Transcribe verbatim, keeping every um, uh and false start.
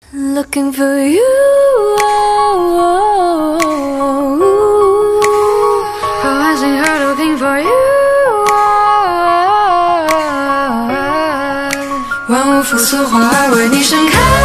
Looking for you, I see her looking for you. 万物复苏，花儿为你盛开。